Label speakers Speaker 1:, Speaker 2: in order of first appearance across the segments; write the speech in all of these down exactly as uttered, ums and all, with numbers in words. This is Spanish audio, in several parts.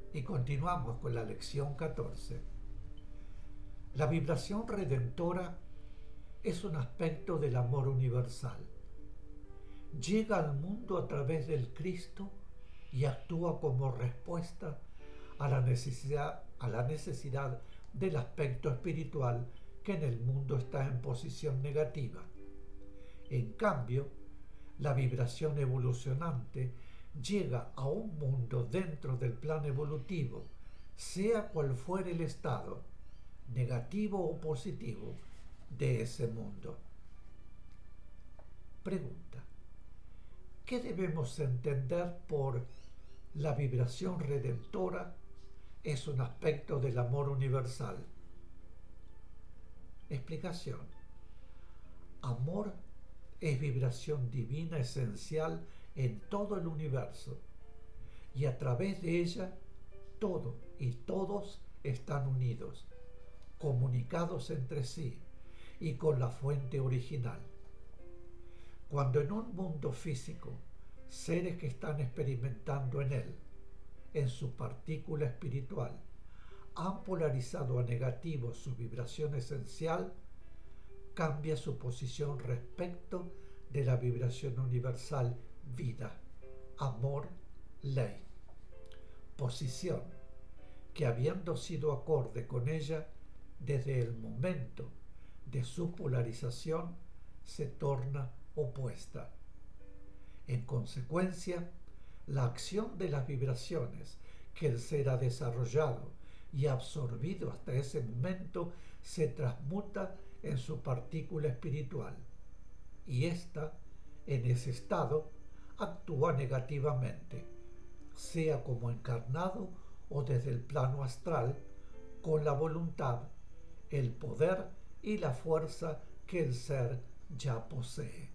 Speaker 1: Y continuamos con la lección catorce. La vibración redentora es un aspecto del amor universal. Llega al mundo a través del Cristo y actúa como respuesta a la necesidad, a la necesidad del aspecto espiritual que en el mundo está en posición negativa. En cambio, la vibración evolucionante llega a un mundo dentro del plan evolutivo, sea cual fuere el estado, negativo o positivo, de ese mundo. Pregunta: ¿qué debemos entender por la vibración redentora es un aspecto del amor universal? Explicación: amor es vibración divina esencial en todo el universo, y a través de ella todo y todos están unidos, comunicados entre sí y con la fuente original. Cuando en un mundo físico, seres que están experimentando en él, en su partícula espiritual, han polarizado a negativo su vibración esencial, cambia su posición respecto de la vibración universal vida, amor, ley. Posición que, habiendo sido acorde con ella desde el momento de su polarización, se torna opuesta. En consecuencia, la acción de las vibraciones que el ser ha desarrollado y absorbido hasta ese momento se transmuta en su partícula espiritual, y ésta, en ese estado, actúa negativamente, sea como encarnado o desde el plano astral, con la voluntad, el poder y la fuerza que el ser ya posee.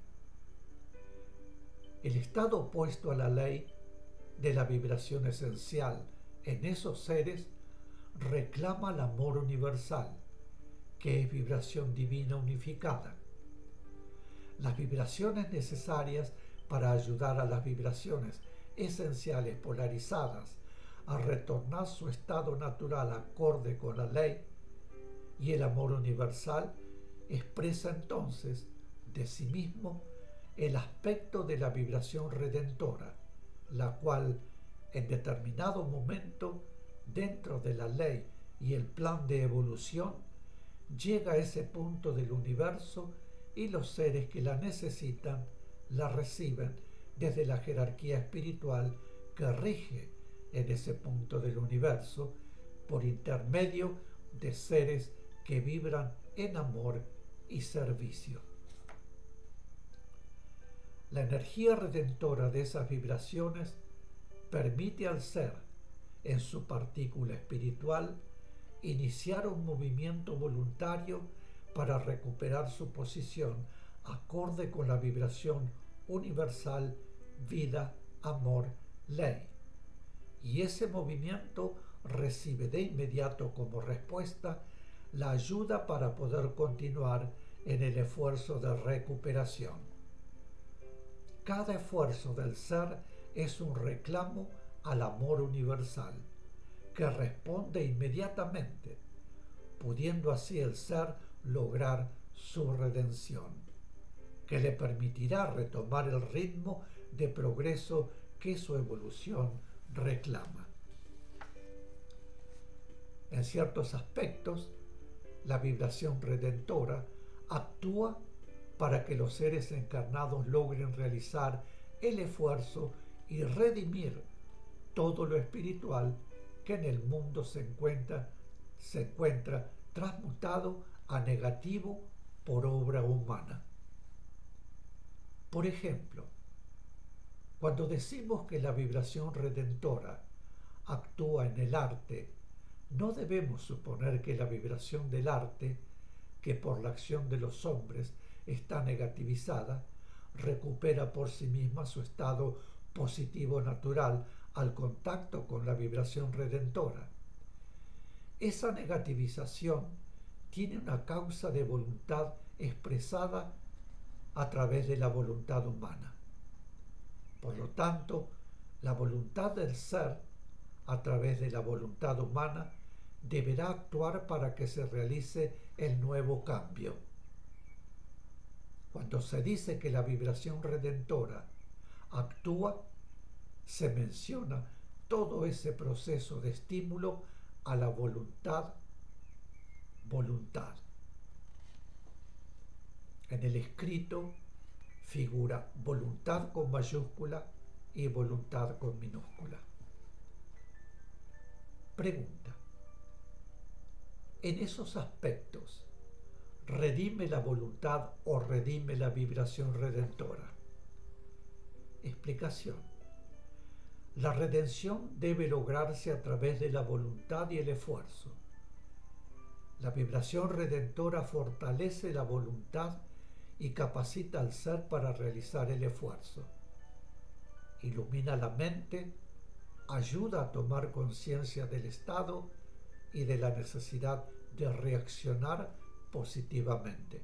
Speaker 1: El estado opuesto a la ley de la vibración esencial en esos seres reclama el amor universal, que es vibración divina unificada. Las vibraciones necesarias para ayudar a las vibraciones esenciales polarizadas a retornar su estado natural acorde con la ley y el amor universal expresa entonces de sí mismo el aspecto de la vibración redentora, la cual en determinado momento dentro de la ley y el plan de evolución llega a ese punto del universo, y los seres que la necesitan la reciben desde la jerarquía espiritual que rige en ese punto del universo por intermedio de seres que vibran en amor y servicio. La energía redentora de esas vibraciones permite al ser, en su partícula espiritual, iniciar un movimiento voluntario para recuperar su posición acorde con la vibración universal vida, amor, ley. Y ese movimiento recibe de inmediato como respuesta la ayuda para poder continuar en el esfuerzo de recuperación. Cada esfuerzo del ser es un reclamo al amor universal, que responde inmediatamente, pudiendo así el ser lograr su redención, que le permitirá retomar el ritmo de progreso que su evolución reclama. En ciertos aspectos, la vibración redentora actúa para que los seres encarnados logren realizar el esfuerzo y redimir todo lo espiritual que en el mundo se encuentra, se encuentra transmutado a negativo por obra humana. Por ejemplo, cuando decimos que la vibración redentora actúa en el arte, no debemos suponer que la vibración del arte, que por la acción de los hombres está negativizada, recupera por sí misma su estado positivo natural al contacto con la vibración redentora. Esa negativización tiene una causa de voluntad expresada a través de la voluntad humana. Por lo tanto, la voluntad del ser a través de la voluntad humana, deberá actuar para que se realice el nuevo cambio. Cuando se dice que la vibración redentora actúa, se menciona todo ese proceso de estímulo a la voluntad, voluntad. En el escrito figura voluntad con mayúscula y voluntad con minúscula. Pregunta: en esos aspectos, ¿redime la voluntad o redime la vibración redentora? Explicación: la redención debe lograrse a través de la voluntad y el esfuerzo. La vibración redentora fortalece la voluntad y capacita al ser para realizar el esfuerzo. Ilumina la mente, ayuda a tomar conciencia del estado y de la necesidad de reaccionar positivamente.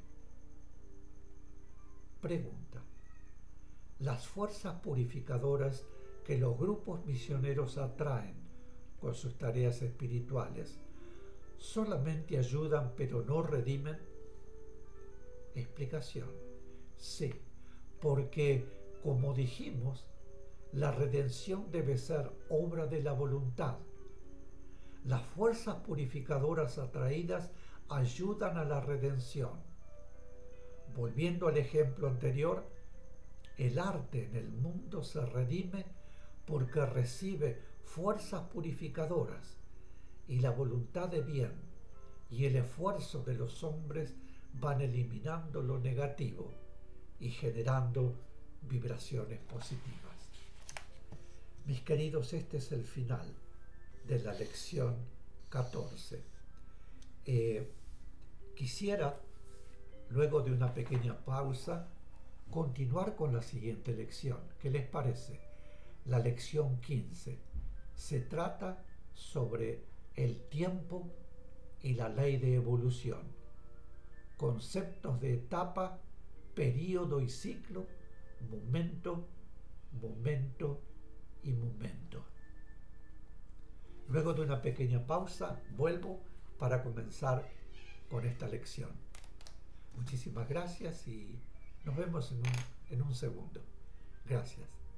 Speaker 1: Pregunta: las fuerzas purificadoras que los grupos misioneros atraen con sus tareas espirituales solamente ayudan pero no redimen. Explicación: sí, porque, como dijimos, la redención debe ser obra de la voluntad. Las fuerzas purificadoras atraídas ayudan a la redención. Volviendo al ejemplo anterior, el arte en el mundo se redime porque recibe fuerzas purificadoras, y la voluntad de bien y el esfuerzo de los hombres van eliminando lo negativo y generando vibraciones positivas. Mis queridos, este es el final de la lección catorce. Eh, quisiera, luego de una pequeña pausa, continuar con la siguiente lección. ¿Qué les parece? La lección quince. Se trata sobre el tiempo y la ley de evolución. Conceptos de etapa, período y ciclo, momento, momento y momento. Luego de una pequeña pausa, vuelvo para comenzar con esta lección. Muchísimas gracias y nos vemos en un, en un segundo. Gracias.